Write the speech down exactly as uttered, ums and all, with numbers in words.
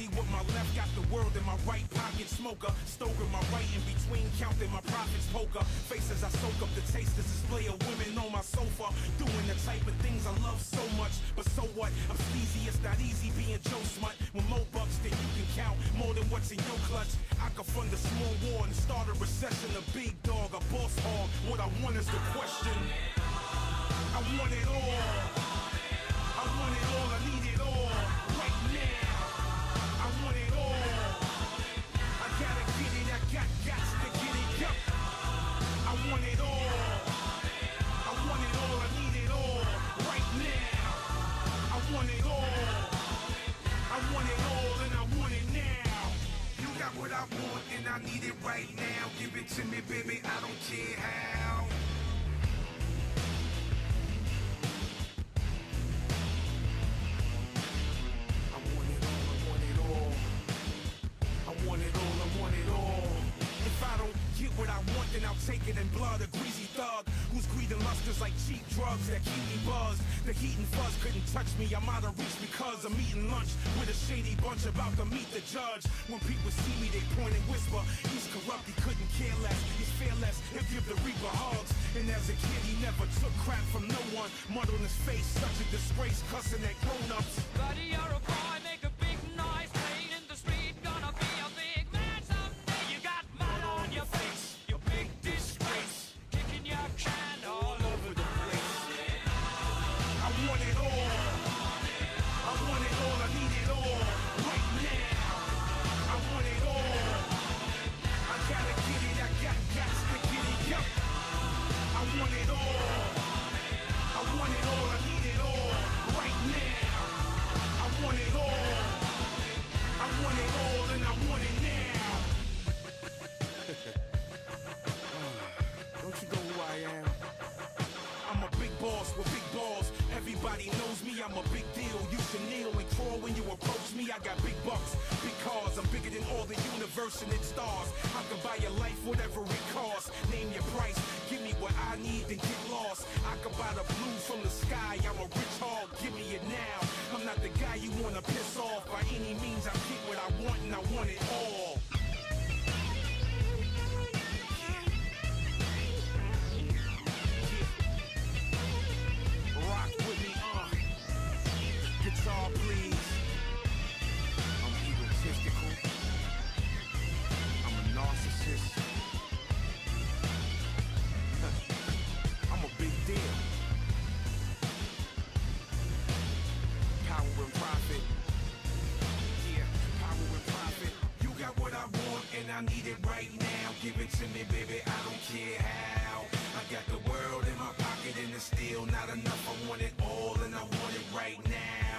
money with my left, got the world in my right pocket. Smoker, stoking my right in between, counting my profits. Poker faces, I soak up the taste. This display of women on my sofa, doing the type of things I love so much. But so what? I'm sleazy, it's not easy being Joe Smut. With more bucks than you can count, more than what's in your clutch. I could fund a small war and start a recession. A big dog, a boss hog. What I want is the question. I want it all. I want it all, I need it all. Right now. I want it all. I gotta get it, I got got to get it, yup. I want it all. I want it all, I need it all. Right now. I want it all. I want it all and I want it now. You got what I want and I need it right now. Give it to me, baby, I don't care how. I want it all, I want it all. I want it all, I want it all. If I don't get what I want, then I'll take it in blood. A greasy thug whose greed and lust is like cheap drugs that keep me buzzed. The heat and fuzz couldn't touch me, I'm out of reach because I'm eating lunch with a shady bunch about to meet the judge. When people see me, they point and whisper, he's corrupt, he couldn't care less. He's fearless, he'll give the reaper hugs. And as a kid, he never took crap from no one. Mud on his face, such a disgrace, cussing at grown-ups. Buddy, you're a boy, make a big noise, playing in the street, gonna be a big man someday. You got mud on your face, your big disgrace, kicking your can all over the place. I want it all. I want it all, I need it all. Right now. I want it all. I gotta get it, I got got to get it, yup. I want it all. I want it all, I need it all. Right now. I want it all. I want it all and I want it now. Don't you know who I am? I'm a big boss with big balls. Everybody knows me, I'm a big deal. You should kneel and crawl when you approach me. I got big bucks, big cars. I'm bigger than all the universe and its stars. I can buy your life, whatever it costs. Name your price, give me what I need, then get lost. I can buy the blue from the sky. I'm a rich hog, give me it now. I'm not the guy you wanna piss off. By any means, I get what I want and I want it all. Rock with me, uh guitar please. I'm egotistical, I'm a narcissist. I'm a big deal. Power and profit. Yeah, power and profit. You got what I want and I need it right now. Give it to me, baby, I don't care how. I got the world in my pocket and it's still not enough. I want it all and I want it right now.